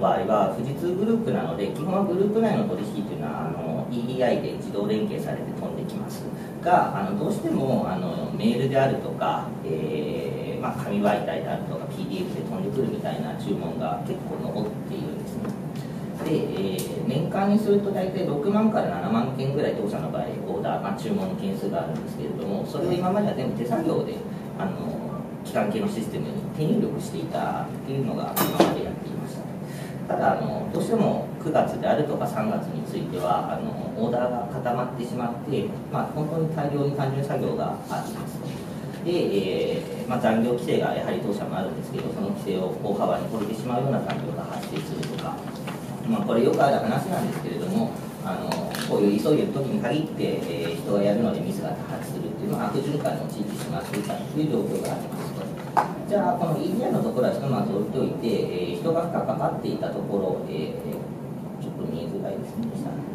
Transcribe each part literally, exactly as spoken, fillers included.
場合は富士通グループなので、基本はグループ内の取引というのはあの イーディーアイ で自動連携されて飛んできますが、あのどうしてもあのメールであるとか、えーまあ、紙媒体であるとか ピーディーエフ で飛んでくるみたいな注文が結構残っているんですね。で、えー、年間にすると大体ろくまんからななまんけんぐらい当社の場合オーダー、まあ、注文の件数があるんですけれども、それを今までは全部手作業であの機関系のシステムに手入力していたっていうのが今までやっていました。ただあのどうしてもくがつであるとかさんがつについてはあのオーダーが固まってしまって、まあ、本当に大量に単純作業があります。で、えーまあ、残業規制がやはり当社もあるんですけど、その規制を大幅に超えてしまうような残業が発生するとか、まあ、これよくある話なんですけれども、あのこういう急いでる時に限って、えー、人がやるのでミスが多発するっていうのは悪循環に陥ってしまっていたという状況があります。じゃあこの イーディーアイ のところはひとまず置いておいて、えー、人が関わっていたところ、えー、ちょっと見えづらいですね、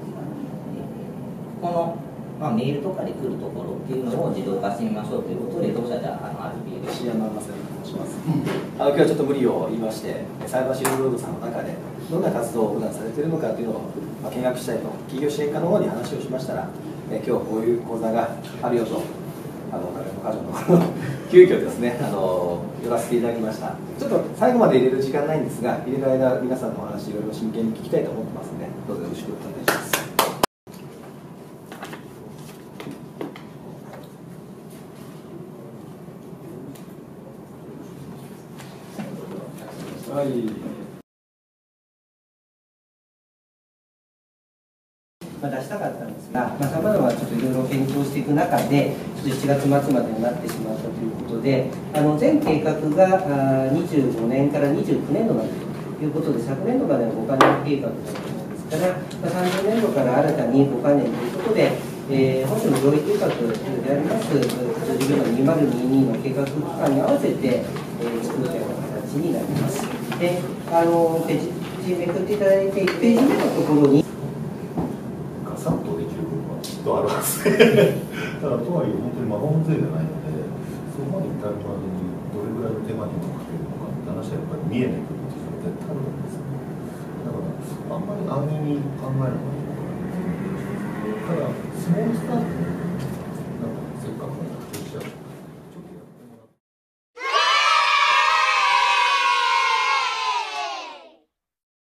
えー、この、まあ、メールとかで来るところっていうのを自動化してみましょうということで、当社ではあの アールピーエル石山正也と申します。あの今日はちょっと無理を言いまして、サイバーシールドロードさんの中でどんな活動を普段されているのかというのを、まあ、見学したいと企業支援課の方に話をしましたら、え今日こういう講座があるよと、あの彼の彼女のところ急遽ですね、あの寄らせていただきました。ちょっと最後まで入れる時間ないんですが、入れる間皆さんのお話いろいろ真剣に聞きたいと思ってますので、どうぞよろしくお願いします。はい。 まあ出したかったんですが、さまざまちょっといろいろ検討していく中で、ちょっとしちがつまつまでになってしまったということで、あの全計画がにじゅうごねんからにじゅうきゅうねんどまでということで、昨年度までのごかねん計画だったものですから、まあ、さんじゅうねんどから新たにごかねんということで、えー、本社の上位計画であります、事業のにせんにじゅうにの計画期間に合わせて、えー、作ったような形になります。で、あのページめくっていただいて、いちページ目のところに、 ガサッとできる部分はきっとあるはずで、ただとはいえ、本当に魔法の杖じゃないので、そこまで至るまでにどれぐらいの手間にかけるのかって話はやっぱり見えてくるっていうのは絶対あるんですよね。だから、あんまり安易に考えるのがいいのかなと思って、ただ、スモールスタート